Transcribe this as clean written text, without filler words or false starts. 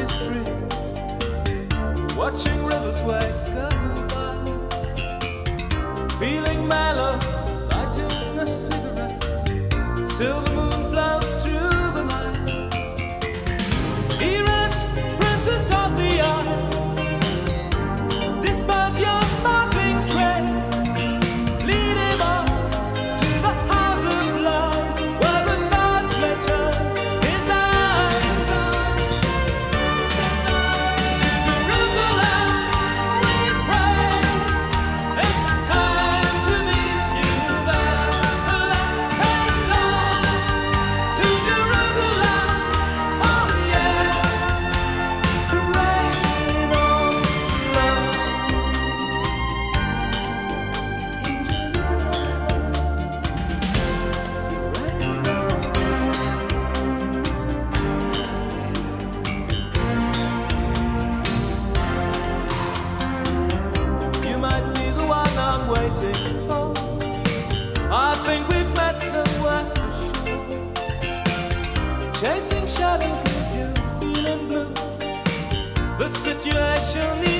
history, watching rivers waves go by, feeling mellow, lighting a cigarette. Silver moon floats through the night. Erase princess of the eyes, disperse your sparkling trace. Lead him on to the house of love, where the gods may turn his eyes. To Jerusalem we pray, it's time to meet you there. Let's take on to Jerusalem, oh yeah. Rain on love in Jerusalem. You might be the one I'm waiting for. I think we've met somewhere for sure. Chasing shadows leaves you feeling blue. The situation